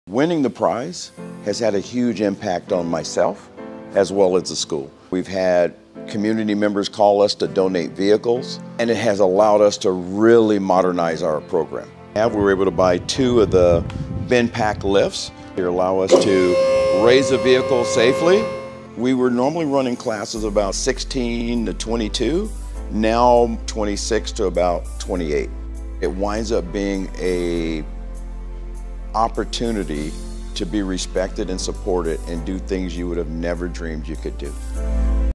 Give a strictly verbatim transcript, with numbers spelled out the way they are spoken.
Winning the prize has had a huge impact on myself as well as the school. We've had community members call us to donate vehicles, and it has allowed us to really modernize our program. We were able to buy two of the bin pack lifts. They allow us to raise a vehicle safely. We were normally running classes about sixteen to twenty-two, now twenty-six to about twenty-eight. It winds up being a opportunity to be respected and supported and do things you would have never dreamed you could do.